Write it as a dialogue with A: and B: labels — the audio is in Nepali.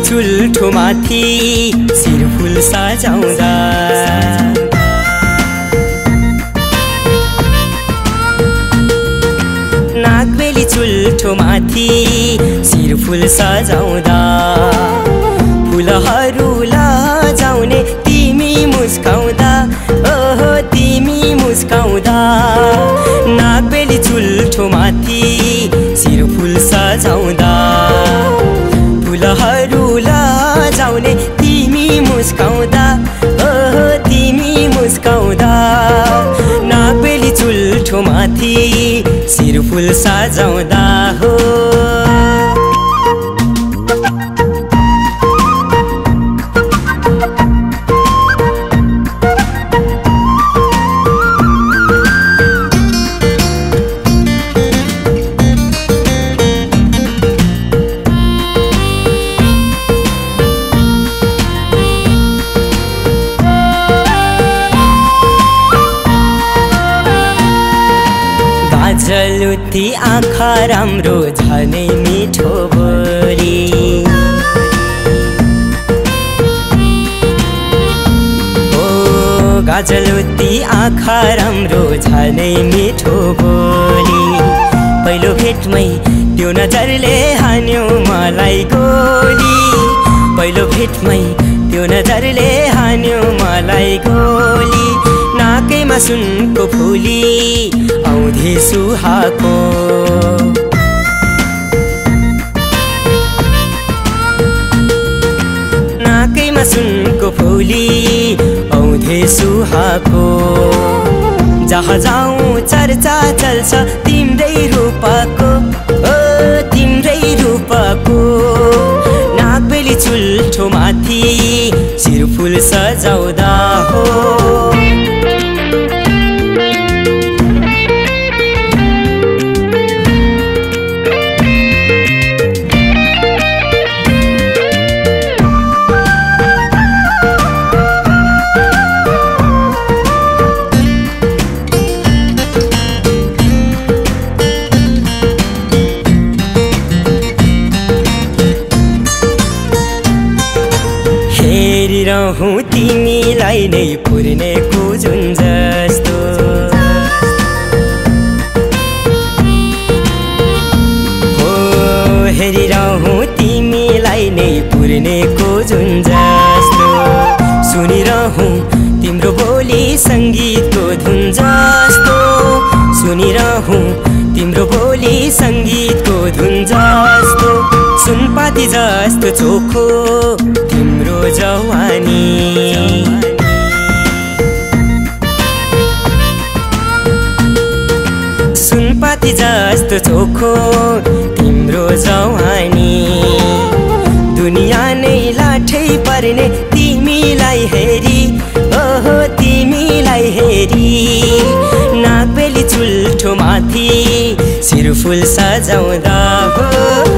A: चुल्ठो माथि शिरफुल सजाउँदा नागबेली चुल्ठो माथि शिरफुल सजाउँदा फुलहरू लजाउने तिमी मुस्काउँदा ओहो तिमी मुस्काउँदा नागबेली चुल्ठो माथि शिरफुल सजाउँदा फुलहरू लजाउने तिमी मुस्काउँदा ओहो तिमी मुस्काउँदा नागबेली चुल्ठो माथि शिरफुल सजाउँदा हो गाजलुती आँखा राम्रो झनै मिठो बोली ओ गाजलुती आँखा राम्रो झनै मिठो बोली पहिलो भेटमै त्यो नजरले हान्यो मलाई गोली पहिलो भेटमै त्यो नजरले हान्यो मलाई गोली नाकैमा सुनको फुली आउँथे सुहाको नाकैमा सुनको फुली आउँथे सुहाको जहाँ जाऊँ चर्चा चल्छ तिम्रै रूपको ओ तिम्रै रूपको नागबेली चुल्ठो माथि शिरफुल सजाउँदा हो हेरिरहूँ तिमीलाई नै पुर्नेको जुन जस्तो हो हेरिरहूँ तिमीलाई नै पुर्नेको जुन जस्तो सुनिरहूँ तिम्रो बोली सङ्गीतको धुन जस्तो सुनिरहूँ तिम्रो बोली सङ्गीतको धुन जस्तो सुनपाती जस्तो चोखो तिम्रो जवानी सुनपाती जस्तो चोखो तिम्रो जवानी दुनिया नै लाठै पर्ने तिमीलाई हेरी ओहो तिमीलाई हेरी नागबेली चुल्ठो माथि शिरफुल सजाउँदा हो